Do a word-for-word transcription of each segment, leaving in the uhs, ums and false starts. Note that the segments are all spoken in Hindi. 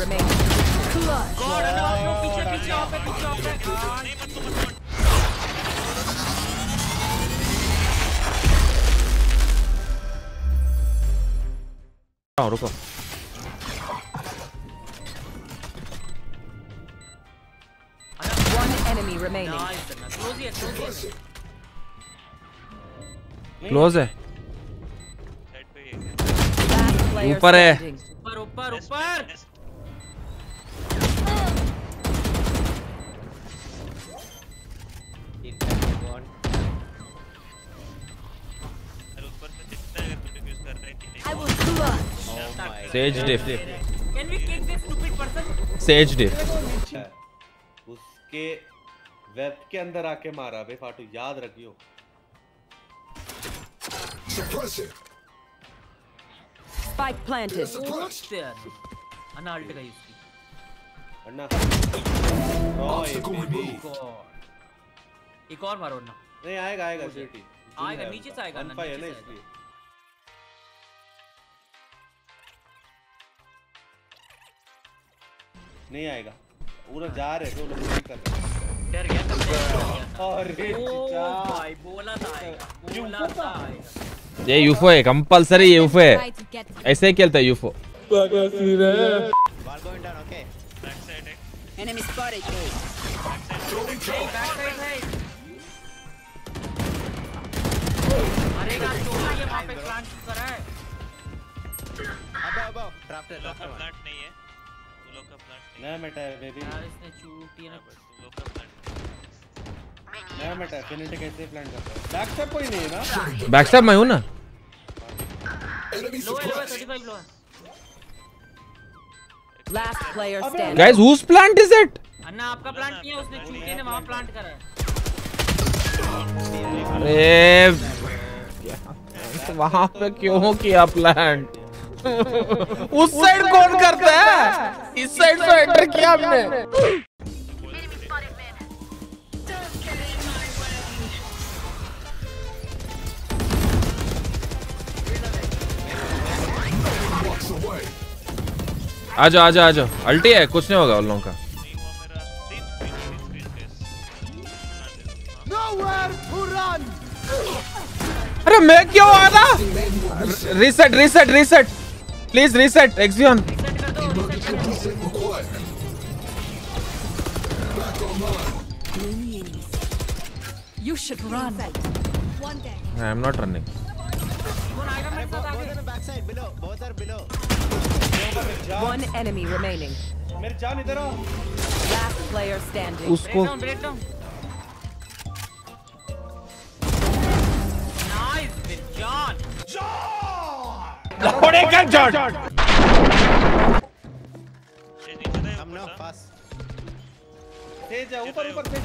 remaining. God, no, no, पीछे पीछे ऑफ है, पीछे ऑफ है. नहीं मत मत मत. हाँ रुको. One enemy remaining. Close है, close है. Close है. Player ऊपर है. ऊपर ऊपर ऊपर. I will clutch. Sage diff. Can we kick this stupid person? Sage diff. उसके वेब के अंदर आके मारा बे फाटू, याद रखियो. Spike planted. अन्ना अल्ट गई उसकी. अन्ना. Roy baby. एक और मारो अन्ना. नहीं आएगा आएगा सिटी. आएगा नीचे से आएगा अन्ना. नीचे से आएगा. नहीं आएगा. पूरा जा रहे तो लोग नहीं कर रहे. डर गया तब से. अरे चीचा भाई बोला था आएगा. बोला था आएगा. ये यूफो है, कंपलसरी यूफो है. ऐसे ही खेलता है यूफो. Enemy spotted. अरे यार चोला ये वहाँ पे प्लांट करा है. अब अब ड्राफ्ट ड्राफ्ट नहीं है. लोग का प्लांट नया मेटा है बेबी. यार इसने चूटी ना. लोग का प्लांट नया मेटा है. फिनिट कैसे प्लान करता है? बैकस्टैप कोई नहीं है ना. बैकस्टैप मैं हूँ ना. लो है लो है पैंतीस लो है. Last player standing. Guys, whose plant is it? अन्ना आपका प्लांट नहीं है, उसने चूटी ने वहाँ प्लांट करा है. अरे वहाँ पे क्यों किया प्लांट? उस साइड कौन करता है? इस साइड से एंटर किया हमने. आजा आजा आजा. अल्टी है, कुछ नहीं होगा उन लोगों का. अरे मैं क्यों आ रहा? Reset reset reset please reset. एक्सियन You should run. I am not running. One enemy remaining. मेरी जान इधर आओ. Last player standing. उसको नाइस विद जॉन. थोड़े का जॉन. हम ना फास्ट. तेज जा ऊपर ऊपर तेज.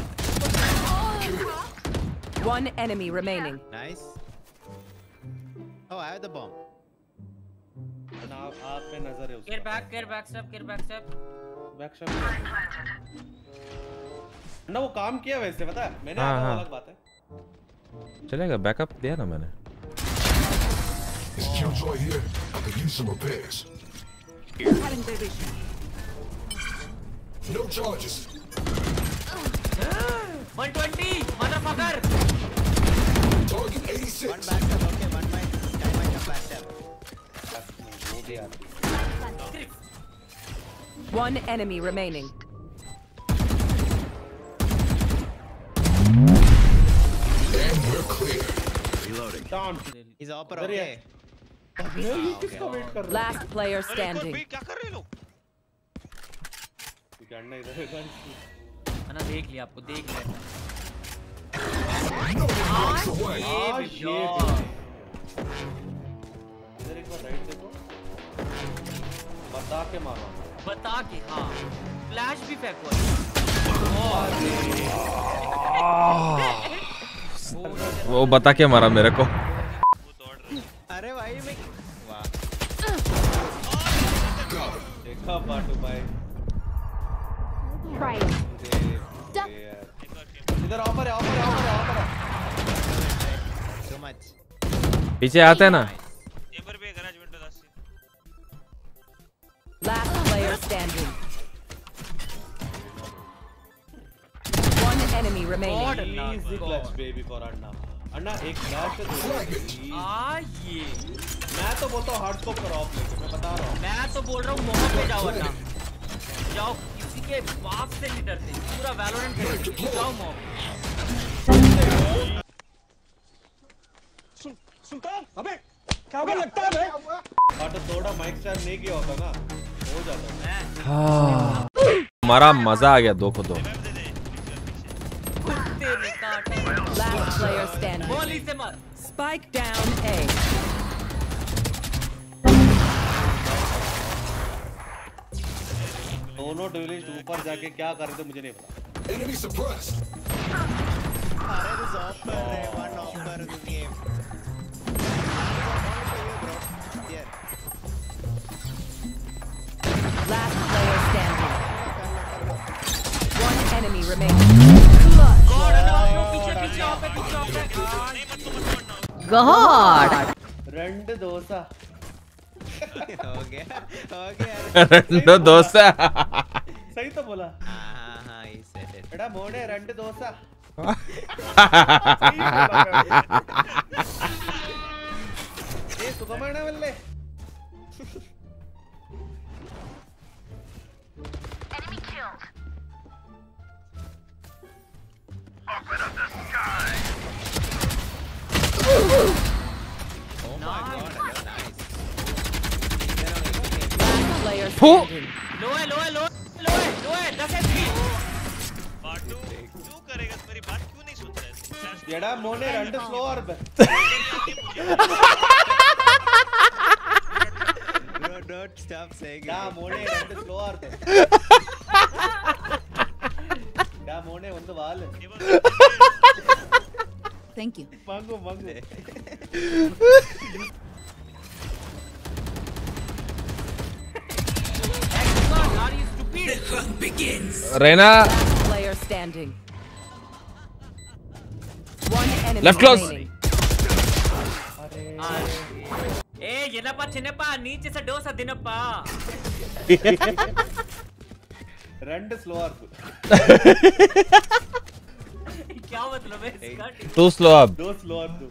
One enemy remaining. Nice. Oh, I have the bomb. ना आप पे नजर है उसका. Care back care back step care back step. Back step. ना वो काम किया वैसे पता है. मैंने हाँ, आधा हाँ. अलग बात है. चलेगा. बैकअप दिया ना मैंने. No charges. one twenty motherfucker. Target eighty-six. One back step, okay. One by ten by the flash step. One enemy remaining. And we're clear. Reloading. Down. He's upper, okay. ये किसका वेट कर रहा है? Last player standing. क्या कर रहे लोग? करना इधर है. अन्ना देख लिया आपको देख लिया. No one walks away. Ah, shit. इधर एक बार राइट देखो. बता के मारो. बता के हाँ. फ्लैश भी फेंको. वो बता के मारा मेरे को. अरे भाई मैं वाह. देखा बाटू भाई. Right. इधर ऑफर है ऑफर है ऑफर है ऑफर है. So much. पीछे आते हैं ना. चेंबर पे गैराज विंडो दस. Last player standing. enemy remaining. Easy clutch baby for Anna. Anna एक flash दे दो. आ ये मैं तो बोलता हूँ hard scope करो आप लेके. मैं बता रहा हूँ. मैं तो बोल रहा हूँ मोह पे जाओ अन्ना. जाओ किसी के बाप से नहीं डरते. पूरा valorant खेलो. जाओ मोह. सुन सुनता है? अबे क्या होगा लगता है भाई? हाँ तो थोड़ा mic stand नहीं किया होता ना. हो जाता है. हमारा मजा आ गया दो को दो. Last player standing. गोली से मर. Spike down A. दोनों duelist ऊपर जाके क्या कर रहे थे मुझे नहीं पता. Enemy suppressed. अरे this offer है, one offer in this game. Here. Last player standing. One enemy remaining. God Anna पीछे पीछे आओ पे पीछे आओ पे. God. रंड दोसा. हो गया हो गया. नो दोसा. सही तो बोला. हाँ हाँ he said it. एडा मोड़े रंड दोसा. ये सुगमना वल्ले. Enemy killed. Oh my god, hello, nice. Last player Pho. standing. लो है लो है लो है लो है लो है दस एच पी. बाटू क्यों करेगा मेरी बात क्यों नहीं सुनता है? एडा मोड़े रंड स्लो और बे. Bro, don't stop saying डा it. मोड़े रंड स्लो और बे. डा मोड़े ಒಂದು ವಾಲ್. Thank you. मांगो मांगो. Are you stupid? Raina Last player standing. One enemy Left close. remaining. ए ಏನಪ್ಪ ಚಿನ್ನಪ್ಪ ನೀಚೆ से डोसा दिनಪ್ಪ. रंड स्लो और. क्या मतलब है इसका? Too slow up. दो स्लो और दो.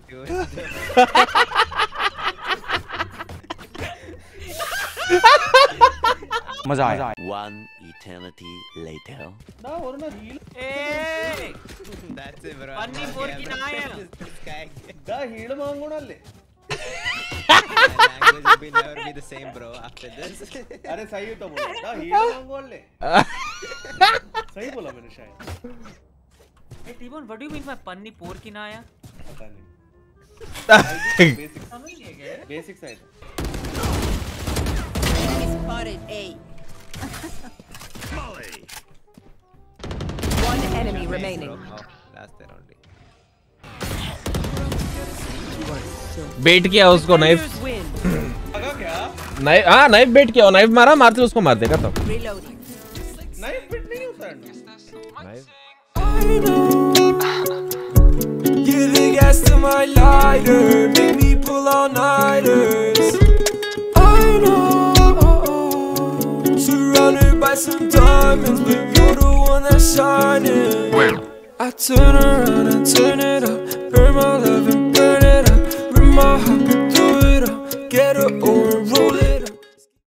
मजा आया. One eternity later. ना और ना हील. ए That's it, bro. Funny for की ना है. This guy. डा हील मांगो ना ले. My language will be never be the same, bro. After this. अरे सही तो बोला. डा हील मांगो ले. सही बोला मैंने शायद. A T bone what do you mean by penny poor की ना आया? पता नहीं. बेसिक समझ नहीं गए. Basic side. Spotted A. One enemy remaining. Oh, last there only. Bait किया उसको नाइफ. Defenders win. लगा क्या? नाइफ हाँ नाइफ बेट किया. नाइफ मारा मारते उसको मार देगा तो. Reloading. नहीं फिट नहीं होता है. Give the gas to my lighter, make me pull all nighters. I know, surrounded by some diamonds, but you're the one that's shining. I turn around and turn it up, burn my love and burn it up, rip my heart, do it up, get her over.